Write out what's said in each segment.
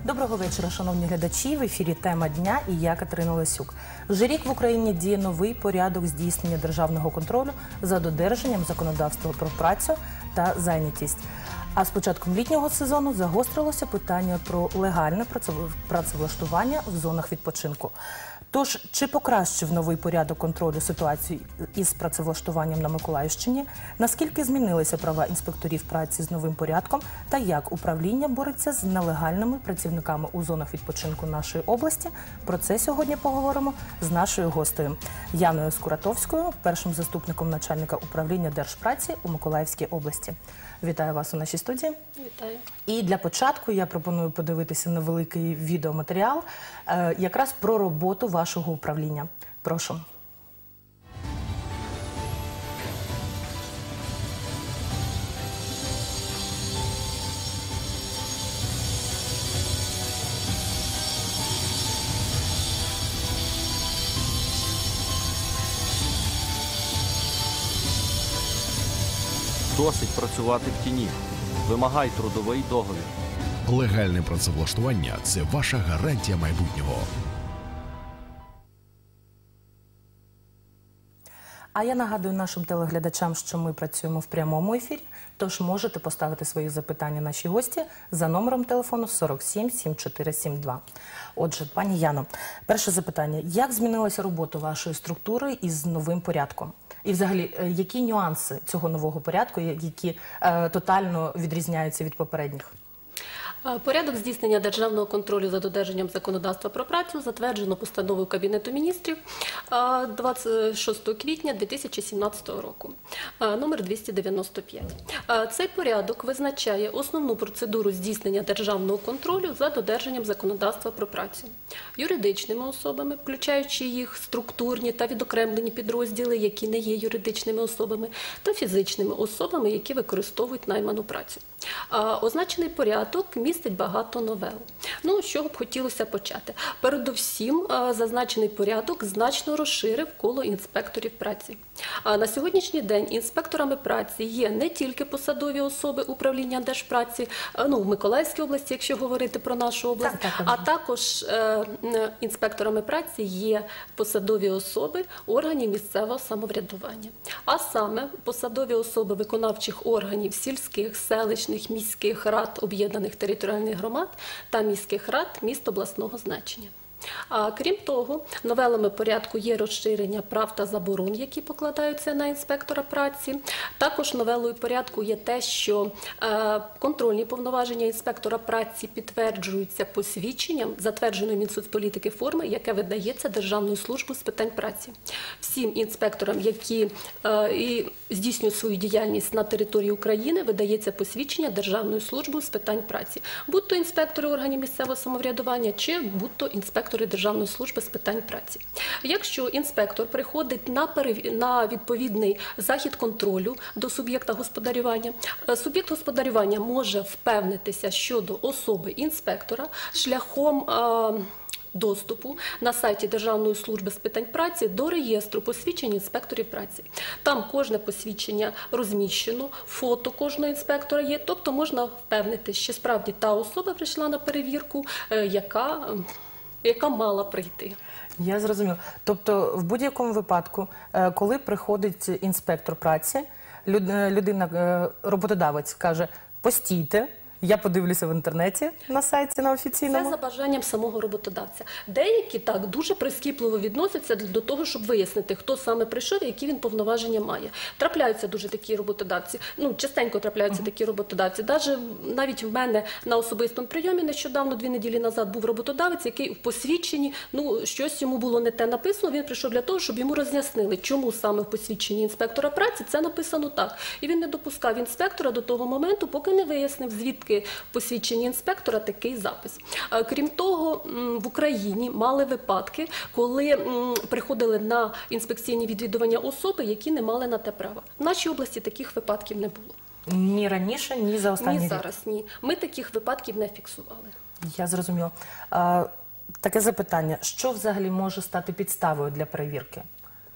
Доброго вечора, шановні глядачі. В ефірі «Тема дня» і я, Катерина Лесюк. Вже рік в Україні діє новий порядок здійснення державного контролю за додержанням законодавства про працю та зайнятість. А з початком літнього сезону загострилося питання про легальне працевлаштування в зонах відпочинку. Тож, чи покращив новий порядок контролю ситуацію із працевлаштуванням на Миколаївщині? Наскільки змінилися права інспекторів праці з новим порядком? Та як управління бореться з нелегальними працівниками у зонах відпочинку нашої області? Про це сьогодні поговоримо з нашою гостею Яною Скуратовською, першим заступником начальника управління Держпраці у Миколаївській області. Вітаю вас у нашій студії. Вітаю. І для початку я пропоную подивитися невеликий відеоматеріал якраз про роботу вашого управління. Прошу. Досить працювати в тіні. Вимагай трудовий договір. Легальне працевлаштування – це ваша гарантія майбутнього. А я нагадую нашим телеглядачам, що ми працюємо в прямому ефірі, тож можете поставити свої запитання нашій гості за номером телефону 47 7472. Отже, пані Яно, перше запитання. Як змінилася робота вашої структури із новим порядком? І взагалі, які нюанси цього нового порядку, які тотально відрізняються від попередніх? Порядок здійснення державного контролю за додержанням законодавства про працю затверджено постановою Кабінету міністрів 26 квітня 2017 року, номер 295. Цей порядок визначає основну процедуру здійснення державного контролю за додержанням законодавства про працю. Юридичними особами, включаючи їх структурні та відокремлені підрозділи, які не є юридичними особами, та фізичними особами, які використовують найману працю. Означений порядок містить багато новел. Ну, з чого б хотілося почати? Передусім, зазначений порядок значно розширив коло інспекторів праці. На сьогоднішній день інспекторами праці є не тільки посадові особи управління Держпраці, в Миколаївській області, якщо говорити про нашу область, а також інспекторами праці є посадові особи органів місцевого самоврядування. А саме посадові особи виконавчих органів сільських, селищних, міських рад об'єднаних територіальних громад та міських рад міст обласного значення. Крім того, новелами порядку є розширення прав та заборон, які покладаються на інспектора праці. Також новелою порядку є те, що контрольні повноваження інспектора праці підтверджуються посвідченням затвердженої Мінсоцполітики форми, яке видається Державною службою з питань праці. Всім інспекторам, які здійснюють свою діяльність на території України, видається посвідчення Державною службою з питань праці. Будь-то інспектори органів місцевого самоврядування, чи будь-то інспектори Державної служби з питань праці. Якщо інспектор приходить на відповідний захід контролю до суб'єкта господарювання, суб'єкт господарювання може впевнитися щодо особи інспектора шляхом доступу на сайті Державної служби з питань праці до реєстру посвідчень інспекторів праці. Там кожне посвідчення розміщено, фото кожного інспектора є, тобто можна впевнитися, що справді та особа прийшла на перевірку, яка мала прийти. Я зрозуміла. Тобто, в будь-якому випадку, коли приходить інспектор праці, людина, роботодавець каже, постійте, я подивлюся в інтернеті на сайті, на офіційному. Це за бажанням самого роботодавця. Деякі так дуже прискіпливо відносяться до того, щоб вияснити, хто саме прийшов і які він повноваження має. Трапляються дуже такі роботодавці, частенько трапляються такі роботодавці. Навіть в мене на особистому прийомі нещодавно, 2 неділі назад, був роботодавець, який в посвідченні, щось йому було не те написано, він прийшов для того, щоб йому роз'яснили, чому саме в посвідченні інспектора праці це написано так. І він не допускав інспектора до того моменту, поки не вияснив, звідки в посвідченні інспектора такий запис. Крім того, в Україні мали випадки, коли приходили на інспекційні відвідування особи, які не мали на те права. В нашій області таких випадків не було. Ні раніше, ні за останній рік? Ні зараз, ні. Ми таких випадків не фіксували. Я зрозуміла. Таке запитання. Що взагалі може стати підставою для перевірки?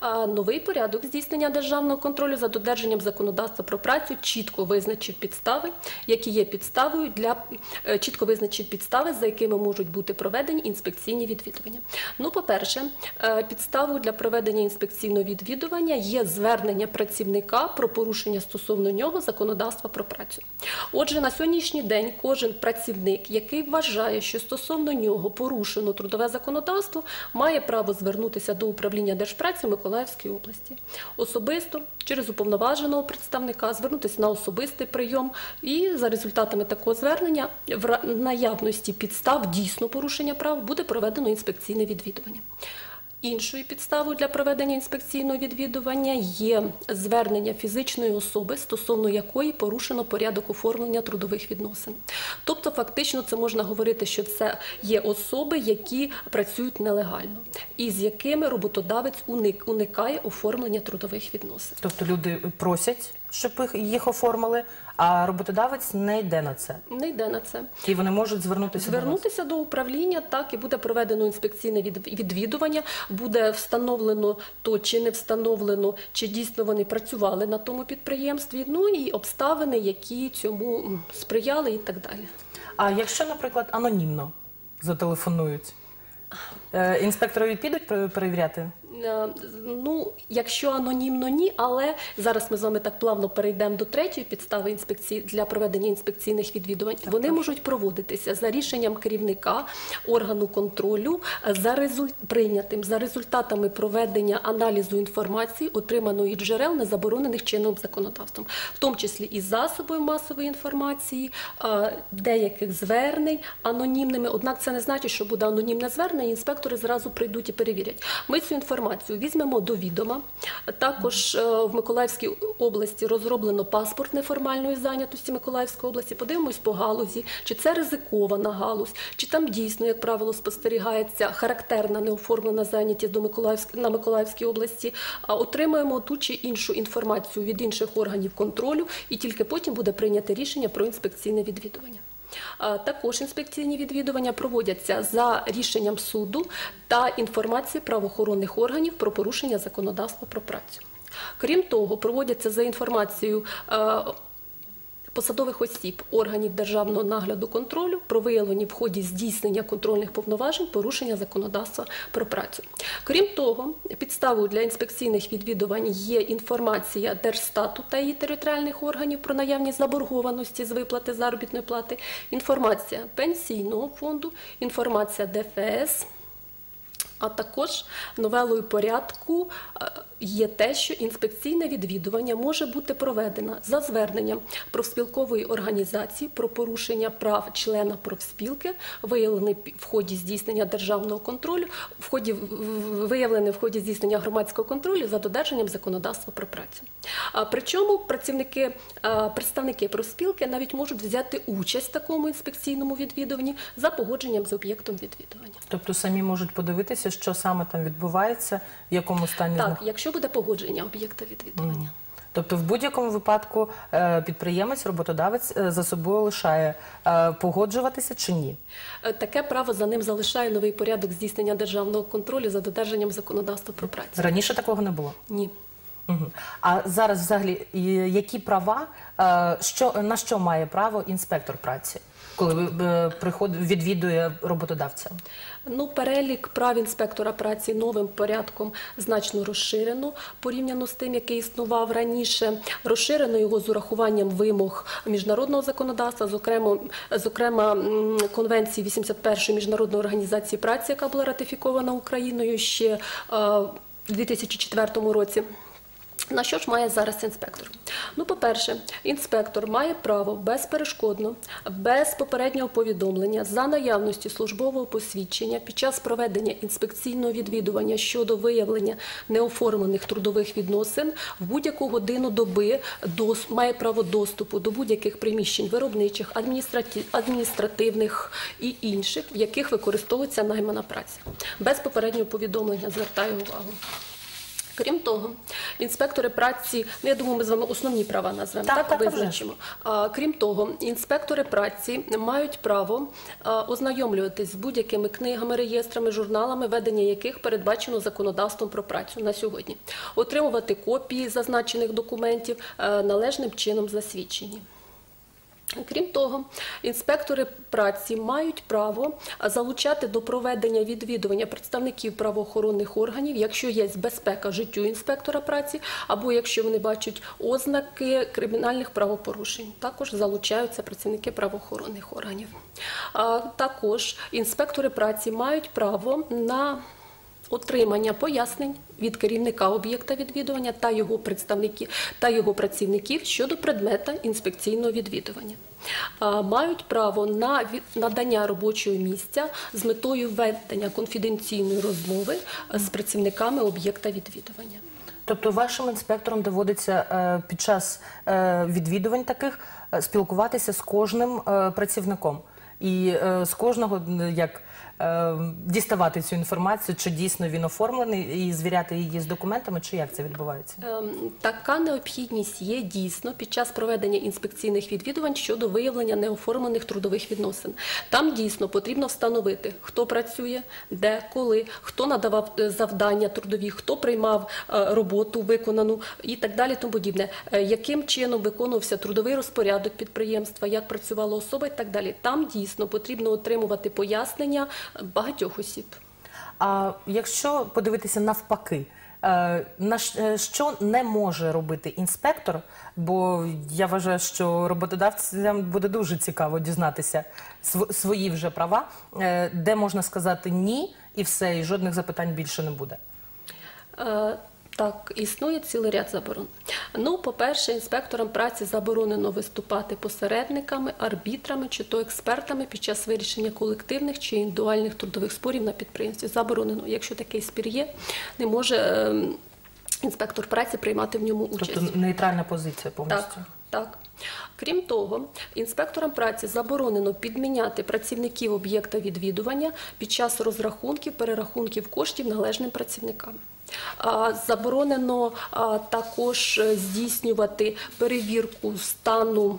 Новий порядок здійснення державного контролю за додержанням законодавства про працю чітко визначив підстави, які є підставою чітко визначив підстави, за якими можуть бути проведені інспекційні відвідування. Ну, по-перше, підставою для проведення інспекційного відвідування є звернення працівника про порушення стосовно нього законодавства про працю. Отже, на сьогоднішній день кожен працівник, який вважає, що стосовно нього порушено трудове законодавство, має право звернутися до управління Держпраці Миколаївській області. Особисто, через уповноваженого представника, звернутися на особистий прийом і за результатами такого звернення в наявності підстав дійсно порушення прав буде проведено інспекційне відвідування. Іншою підставою для проведення інспекційного відвідування є звернення фізичної особи, стосовно якої порушено порядок оформлення трудових відносин. Тобто, фактично, це можна говорити, що це є особи, які працюють нелегально, і з якими роботодавець уникає оформлення трудових відносин. Тобто люди просять, щоб їх оформили, а роботодавець не йде на це. Не йде на це. І вони можуть звернутися до управління, так, і буде проведено інспекційне відвідування, буде встановлено то, чи не встановлено, чи дійсно вони працювали на тому підприємстві, ну і обставини, які цьому сприяли і так далі. А якщо, наприклад, анонімно зателефонують, інспектори підуть перевіряти? Ну, якщо анонімно – ні, але зараз ми з вами так плавно перейдемо до третьої підстави для проведення інспекційних відвідувань. Вони можуть проводитися за рішенням керівника органу контролю, прийнятим за результатами проведення аналізу інформації, отриманої від джерел, не заборонених чинним законодавством, в тому числі і засобів масової інформації, деяких звернень анонімними. Однак це не значить, що буде анонімне звернення, інспектори зразу прийдуть і перевірять. Ми цю інформацію візьмемо до відома. Також в Миколаївській області розроблено паспорт неформальної зайнятості Миколаївської області. Подивимось по галузі, чи це ризикована галузь, чи там дійсно, як правило, спостерігається характерна неоформлена зайнятість на Миколаївській області. Отримаємо ту чи іншу інформацію від інших органів контролю і тільки потім буде прийняте рішення про інспекційне відвідування. Також інспекційні відвідування проводяться за рішенням суду та інформації правоохоронних органів про порушення законодавства про працю. Крім того, проводяться за інформацією посадових осіб органів державного нагляду контролю про виявлені в ході здійснення контрольних повноважень порушення законодавства про працю. Крім того, підставою для інспекційних відвідувань є інформація Держстату та її територіальних органів про наявність заборгованості з виплати заробітної плати, інформація Пенсійного фонду, інформація ДФС, а також новелою порядку є те, що інспекційне відвідування може бути проведено за зверненням профспілкової організації про порушення прав члена профспілки, виявлений в ході здійснення державного контролю, виявлений в ході здійснення громадського контролю за додержанням законодавства про працю. Причому представники профспілки навіть можуть взяти участь в такому інспекційному відвідуванні за погодженням з об'єктом відвідування. Тобто самі можуть подивитися, що саме там відбувається, в якому стані Так, якщо буде погодження об'єкта відвідування. Тобто в будь-якому випадку підприємець, роботодавець за собою лишає погоджуватися чи ні? Таке право за ним залишає новий порядок здійснення державного контролю за додержанням законодавства про працю. Раніше такого не було? Ні. А зараз взагалі які права, на що має право інспектор праці, коли відвідує роботодавця? Ну, перелік прав інспектора праці новим порядком значно розширено, порівняно з тим, який існував раніше. Розширено його з урахуванням вимог міжнародного законодавства, зокрема Конвенції 81-ї Міжнародної організації праці, яка була ратифікована Україною ще у 2004 році. На що ж має зараз інспектор? Ну, по-перше, інспектор має право безперешкодно, без попереднього повідомлення, за наявності службового посвідчення під час проведення інспекційного відвідування щодо виявлення неоформлених трудових відносин в будь-яку годину доби має право доступу до будь-яких приміщень виробничих, адміністративних і інших, в яких використовується наймана праця. Без попереднього повідомлення, звертаю увагу. Крім того, інспектори праці, я думаю, ми з вами основні права назвемо, так визначимо. Крім того, інспектори праці мають право ознайомлюватись з будь-якими книгами, реєстрами, журналами, ведення яких передбачено законодавством про працю на сьогодні. Отримувати копії зазначених документів, належним чином засвідчені. Крім того, інспектори праці мають право залучати до проведення відвідування представників правоохоронних органів, якщо є безпека життю інспектора праці, або якщо вони бачать ознаки кримінальних правопорушень. Також залучаються працівники правоохоронних органів. Також інспектори праці мають право на отримання пояснень від керівника об'єкта відвідування та його представників та його працівників щодо предмета інспекційного відвідування. Мають право на надання робочого місця з метою ведення конфіденційної розмови з працівниками об'єкта відвідування. Тобто вашим інспекторам доводиться під час відвідувань таких спілкуватися з кожним працівником і з кожного як діставати цю інформацію, чи дійсно він оформлений, і звіряти її з документами, чи як це відбувається? Така необхідність є дійсно під час проведення інспекційних відвідувань щодо виявлення неоформлених трудових відносин. Там дійсно потрібно встановити, хто працює, де, коли, хто надавав завдання трудові, хто приймав роботу виконану і так далі, тому подібне. Яким чином виконувався трудовий розпорядок підприємства, як працювала особа і так далі. Там дійсно потрібно отримувати пояснення багатьох осіб. А якщо подивитися навпаки, що не може робити інспектор, бо я вважаю, що роботодавцям буде дуже цікаво дізнатися свої вже права, де можна сказати «ні» і все, і жодних запитань більше не буде? Так, існує цілий ряд заборон. Ну, по-перше, інспекторам праці заборонено виступати посередниками, арбітрами чи то експертами під час вирішення колективних чи індивідуальних трудових спорів на підприємстві. Заборонено. Якщо такий спір є, не може інспектор праці приймати в ньому участь. Тобто нейтральна позиція повністю? Так, так. Крім того, інспекторам праці заборонено підміняти працівників об'єкта відвідування під час розрахунків, перерахунків коштів належним працівникам. Заборонено також здійснювати перевірку стану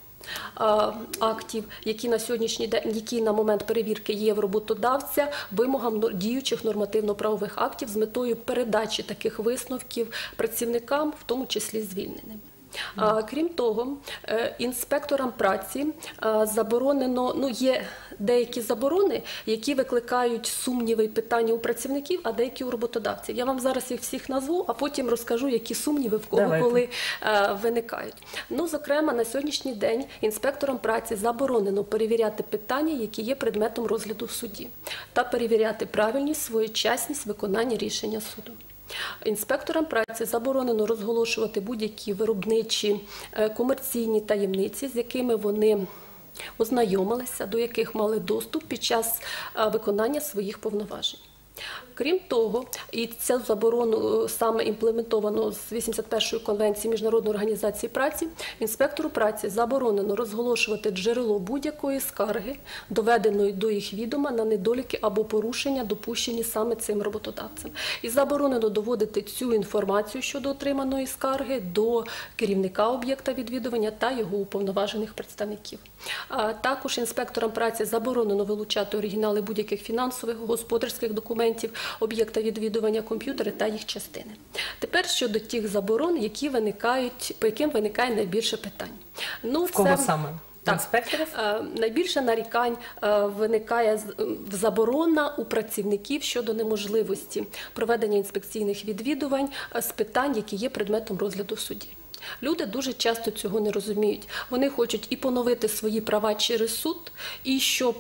актів, які на сьогоднішній день, які на момент перевірки є в роботодавця, вимогам діючих нормативно-правових актів з метою передачі таких висновків працівникам, в тому числі звільненим. Крім того, інспекторам праці заборонено, є деякі заборони, які викликають сумніви і питання у працівників, а деякі у роботодавців. Я вам зараз їх всіх назву, а потім розкажу, які сумніви в кого коли виникають. Зокрема, на сьогоднішній день інспекторам праці заборонено перевіряти питання, які є предметом розгляду в суді, та перевіряти правильність, своєчасність виконання рішення суду. Інспекторам праці заборонено розголошувати будь-які виробничі комерційні таємниці, з якими вони ознайомилися, до яких мали доступ під час виконання своїх повноважень. Крім того, і цю заборону саме імплементовано з 81-ї конвенції Міжнародної організації праці, інспектору праці заборонено розголошувати джерело будь-якої скарги, доведеної до їх відома на недоліки або порушення, допущені саме цим роботодавцем. І заборонено доводити цю інформацію щодо отриманої скарги до керівника об'єкта відвідування та його уповноважених представників. Також інспекторам праці заборонено вилучати оригінали будь-яких фінансових, господарських документів об'єкта відвідування, комп'ютери та їх частини. Тепер щодо тих заборон, по яким виникає найбільше питань. В кого саме? Інспекторів? Найбільше нарікань виникає заборона у працівників щодо неможливості проведення інспекційних відвідувань з питань, які є предметом розгляду в суді. Люди дуже часто цього не розуміють. Вони хочуть і поновити свої права через суд, і щоб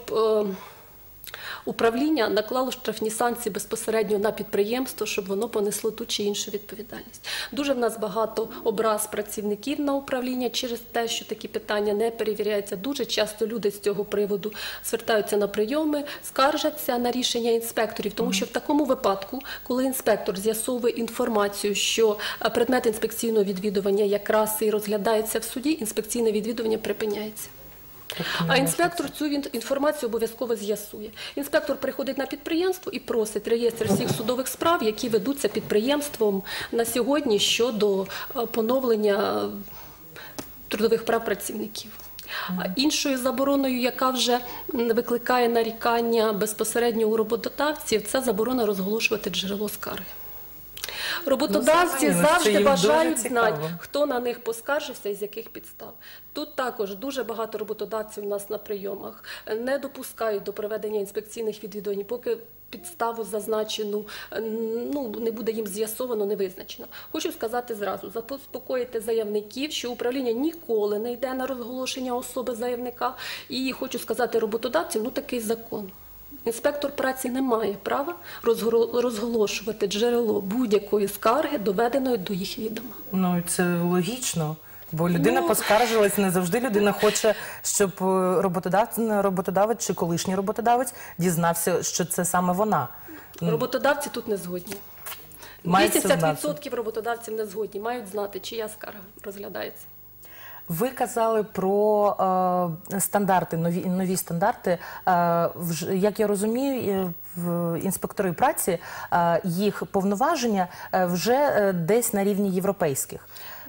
управління наклало штрафні санкції безпосередньо на підприємство, щоб воно понесло ту чи іншу відповідальність. Дуже в нас багато образ працівників на управління через те, що такі питання не перевіряються. Дуже часто люди з цього приводу звертаються на прийоми, скаржаться на рішення інспекторів, тому що в такому випадку, коли інспектор з'ясовує інформацію, що предмет інспекційного відвідування якраз і розглядається в суді, інспекційне відвідування припиняється. А інспектор цю інформацію обов'язково з'ясує. Інспектор приходить на підприємство і просить реєстр всіх судових справ, які ведуться підприємством на сьогодні щодо поновлення трудових прав працівників. Іншою забороною, яка вже викликає нарікання безпосередньо у роботодавців, це заборона розголошувати джерело скарги. Роботодавці завжди бажають знати, хто на них поскаржився і з яких підстав. Тут також дуже багато роботодавців у нас на прийомах не допускають до проведення інспекційних відвідувань, поки підставу зазначену не буде їм з'ясовано, не визначено. Хочу сказати зразу, заспокоїти заявників, що управління ніколи не йде на розголошення особи заявника. І хочу сказати роботодавцям, такий закон. Інспектор праці не має права розголошувати джерело будь-якої скарги, доведеної до їх відома. Це логічно, бо людина поскаржилась, не завжди людина хоче, щоб роботодавець чи колишній роботодавець дізнався, що це саме вона. Роботодавці тут не згодні. 80% роботодавців не згодні, мають знати, чия скарга розглядається. Ви казали про стандарти, нові стандарти. Як я розумію, інспектори праці, їх повноваження вже десь на рівні європейських.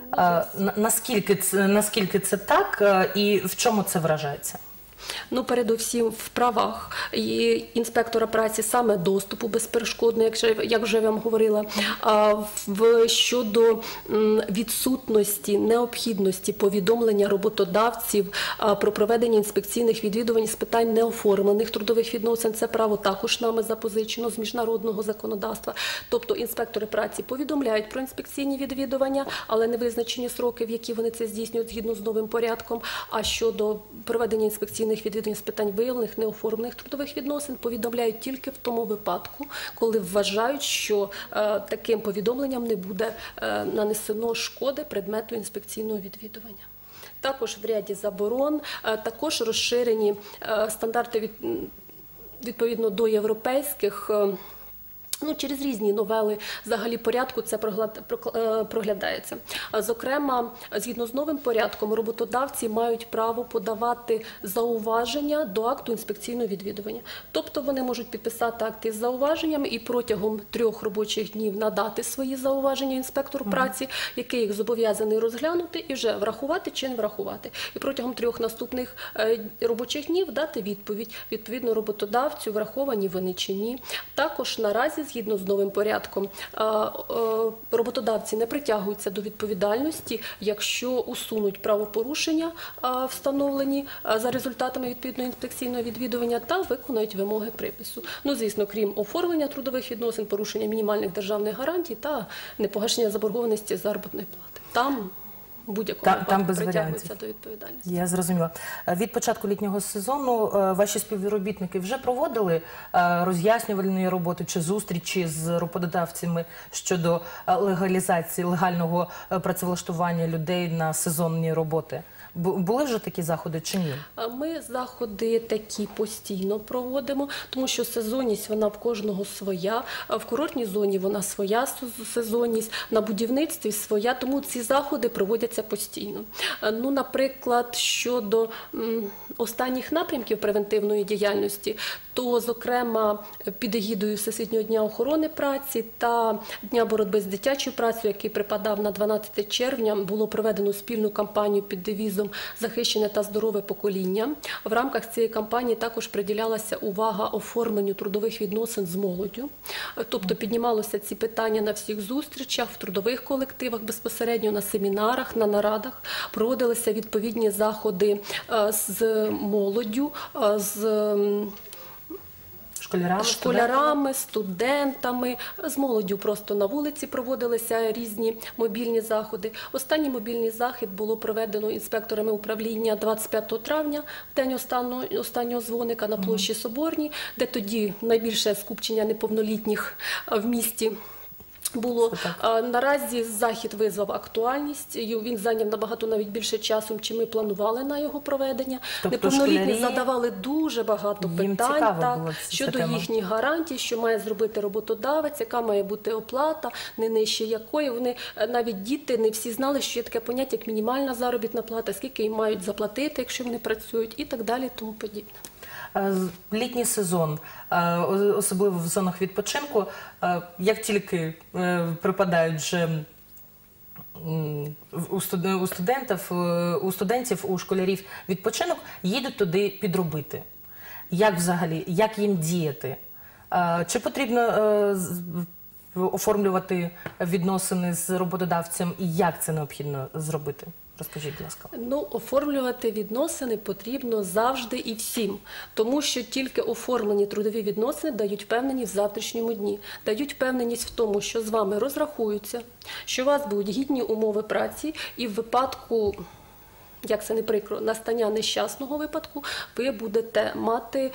Наскільки це так і в чому це вражається? Передусім в правах інспектора праці саме доступу безперешкодно, як вже я вам говорила, щодо відсутності, необхідності повідомлення роботодавців про проведення інспекційних відвідувань з питань неоформлених трудових відносин. Це право також нами запозичено з міжнародного законодавства. Тобто інспектори праці повідомляють про інспекційні відвідування, але не визначені сроки, в які вони це здійснюють згідно з новим порядком. А щодо проведення інспекційних відвідувань з питань виявлених неоформлених трудових відносин повідомляють тільки в тому випадку, коли вважають, що таким повідомленням не буде нанесено шкоди предмету інспекційного відвідування. Також в ряді заборон, також розширені стандарти відповідно до європейських. Через різні новели взагалі порядку це проглядається. Зокрема, згідно з новим порядком, роботодавці мають право подавати зауваження до акту інспекційного відвідування. Тобто вони можуть підписати акт із зауваженнями і протягом 3 робочих днів надати свої зауваження інспектору праці, який їх зобов'язаний розглянути і вже врахувати чи не врахувати. І протягом 3 наступних робочих днів дати відповідь. Відповідно роботодавцю, враховані вони чи ні. Також наразі згідно з новим порядком, роботодавці не притягуються до відповідальності, якщо усунуть правопорушення, встановлені за результатами відповідного інспекційного відвідування, та виконають вимоги припису. Звісно, крім оформлення трудових відносин, порушення мінімальних державних гарантій та непогашення заборгованості заробітної плати. Там будь-якому випадку притягуються до відповідальності. Я зрозуміла. Від початку літнього сезону ваші співробітники вже проводили роз'яснювальні роботи чи зустрічі з роботодавцями щодо легалізації, легального працевлаштування людей на сезонні роботи? Були вже такі заходи чи ні? Ми заходи такі постійно проводимо, тому що сезонність, вона в кожного своя. В курортній зоні вона своя сезонність, на будівництві своя, тому ці заходи проводяться постійно. Наприклад, щодо останніх напрямків превентивної діяльності, то, зокрема, під егідою Всесвітнього дня охорони праці та Дня боротьби з дитячою працею, який припадав на 12 червня, було проведено спільну кампанію під девізом «Захищене та здорове покоління». В рамках цієї кампанії також приділялася увага оформленню трудових відносин з молоддю. Тобто піднімалося ці питання на всіх зустрічах, в трудових колективах безпосередньо, на семінарах, на нарадах. Проводилися відповідні заходи з молоддю, з школярами, студентами, з молоддю просто на вулиці проводилися різні мобільні заходи. Останній мобільний захід було проведено інспекторами управління 25 травня, в день останнього дзвоника на площі Соборній, де тоді найбільше скупчення неповнолітніх в місті було. Наразі захід визвав актуальність, він зайняв набагато навіть більше часу, чим ми планували на його проведення. Тобто Неповнолітні школярі, задавали дуже багато їм питань цікава була ця щодо тема. їхніх гарантій, що має зробити роботодавець, яка має бути оплата, не нижче якої. Вони, навіть діти, не всі знали, що є таке поняття, як мінімальна заробітна плата, скільки їм мають заплатити, якщо вони працюють, і так далі, тому подібне. Літній сезон, особливо в зонах відпочинку, як тільки припадають вже у студентів, у школярів відпочинок, їдуть туди підробити. Як взагалі, як їм діяти? Чи потрібно оформлювати відносини з роботодавцем і як це необхідно зробити? Розкажіть, будь ласка. Ну, оформлювати відносини потрібно завжди і всім, тому що тільки оформлені трудові відносини дають впевненість в завтрашньому дні, дають впевненість в тому, що з вами розрахуються, що у вас будуть гідні умови праці, і в випадку, як це не прикро, настання нещасного випадку, ви будете мати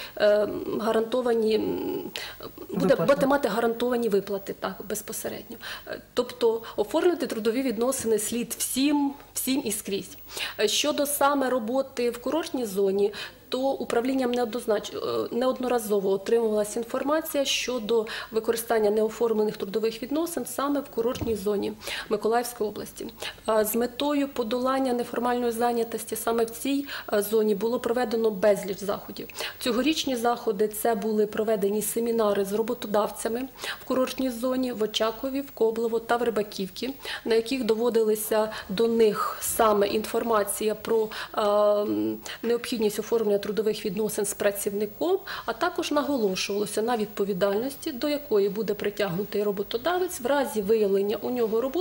гарантовані виплати, так, безпосередньо. Тобто оформити трудові відносини слід всім і скрізь. Щодо саме роботи в курортній зоні, то управлінням неодноразово отримувалася інформація щодо використання неоформлених трудових відносин саме в курортній зоні Миколаївської області. З метою подолання неформальної зайнятості саме в цій зоні було проведено безліч заходів. Цьогорічні заходи – це були проведені семінари з роботодавцями в курортній зоні в Очакові, в Коблево та в Рибаківці, на яких доводилися до них саме інформація про необхідність оформлення трудових відносин з працівником, а також наголошувалося на відповідальності, до якої буде притягнутий роботодавець в разі виявлення у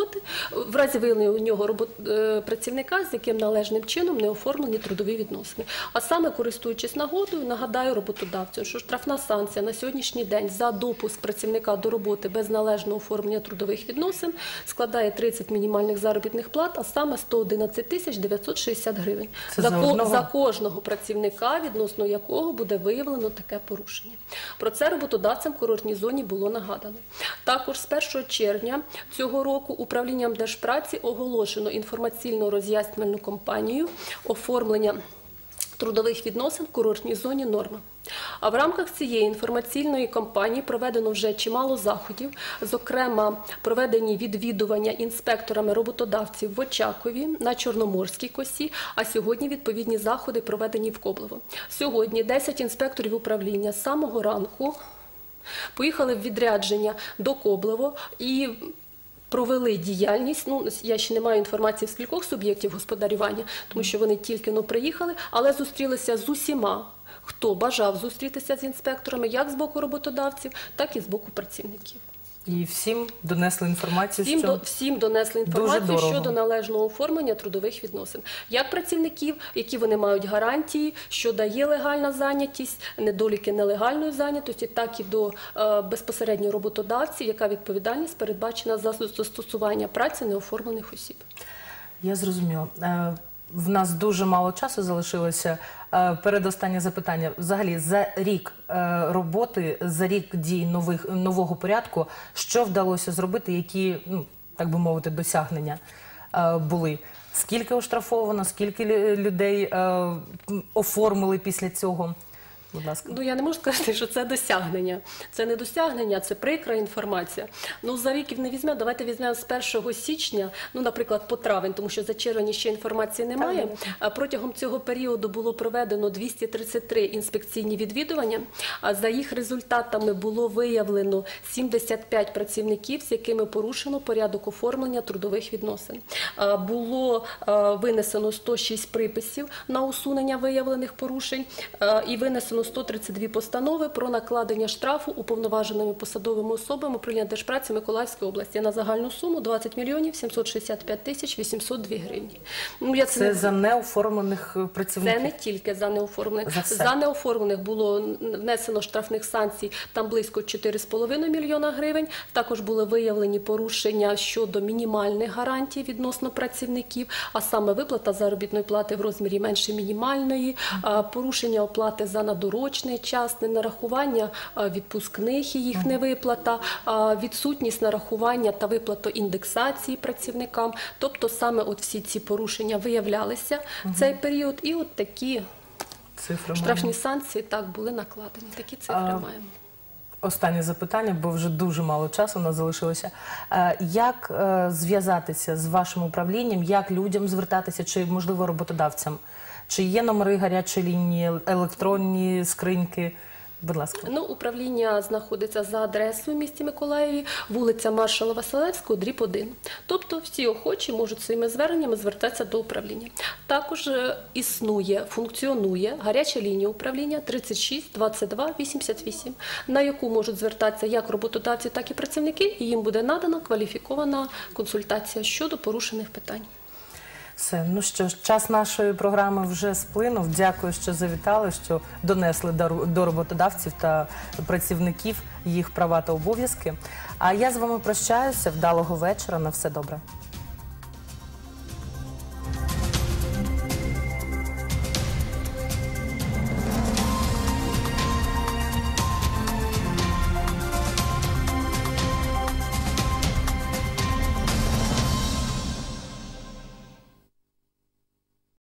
нього працівника, з яким належним чином не оформлені трудові відносини. А саме, користуючись нагодою, нагадаю роботодавцю, що штрафна санкція на сьогоднішній день за допуск працівника до роботи без належного оформлення трудових відносин складає 30 мінімальних заробітних плат, а саме 111 960 гривень. За кожного працівника, відносно якого буде виявлено таке порушення. Про це роботодавцям в курортній зоні було нагадано. Також з 1 червня цього року управлінням Держпраці оголошено інформаційно-роз'яснювальну кампанію оформлення трудових відносин в курортній зоні «Норма». А в рамках цієї інформаційної кампанії проведено вже чимало заходів, зокрема, проведені відвідування інспекторами роботодавців в Очакові, на Чорноморській косі, а сьогодні відповідні заходи проведені в Коблево. Сьогодні 10 інспекторів управління з самого ранку поїхали в відрядження до Коблево і провели діяльність. Ну, я ще не маю інформації з кількох суб'єктів господарювання, тому що вони тільки приїхали, але зустрілися з усіма, хто бажав зустрітися з інспекторами, як з боку роботодавців, так і з боку працівників. І всім донесли інформацію, всім донесли інформацію щодо належного оформлення трудових відносин. Як працівників, які вони мають гарантії, що дає легальна зайнятість, недоліки нелегальної зайнятості, так і до безпосередньо роботодавців, яка відповідальність передбачена за застосування праці неоформлених осіб. Я зрозуміла. В нас дуже мало часу залишилося. Передостаннє запитання. Взагалі, за рік роботи, за рік дій нового порядку, що вдалося зробити, які, так би мовити, досягнення були? Скільки оштрафовано, скільки людей оформили після цього? Будь ласка. Ну, я не можу сказати, що це досягнення. Це не досягнення, це прикра інформація. Ну, за рік не візьмемо, давайте візьмемо з 1 січня, ну, наприклад, по травень, тому що за червень ще інформації немає. Протягом цього періоду було проведено 233 інспекційні відвідування, а за їх результатами було виявлено 75 працівників, з якими порушено порядок оформлення трудових відносин. Було винесено 106 приписів на усунення виявлених порушень і винесено 132 постанови про накладення штрафу уповноваженими посадовими особами управління Держпраці Миколаївської області на загальну суму 20 мільйонів 765 тисяч 802 гривні. Ну, це за неоформлених працівників? Це не тільки за неоформлених. За неоформлених було внесено штрафних санкцій там близько 4,5 мільйона гривень. Також були виявлені порушення щодо мінімальних гарантій відносно працівників, а саме виплата заробітної плати в розмірі менше мінімальної, порушення оплати за надуру урочний час, ненарахування відпускних і їх невиплата, відсутність нарахування та виплату індексації працівникам. Тобто саме от всі ці порушення виявлялися в цей період, і от такі Цифри штрафні маємо. санкції так були накладені. Такі цифри маємо. Останнє запитання, бо вже дуже мало часу у нас залишилося. Як зв'язатися з вашим управлінням, як людям звертатися, чи, можливо, роботодавцям? Чи є номери гарячої лінії, електронні скриньки? Будь ласка. Ну, управління знаходиться за адресою в місті Миколаєві, вулиця Маршала Василевського, дріб 1. Тобто всі охочі можуть своїми зверненнями звертатися до управління. Також функціонує гаряча лінія управління 36 22 88, на яку можуть звертатися як роботодавці, так і працівники, і їм буде надана кваліфікована консультація щодо порушених питань. Все, ну що ж, час нашої програми вже сплинув. Дякую, що завітали, що донесли до роботодавців та працівників їх права та обов'язки. А я з вами прощаюся. Вдалого вечора. На все добре.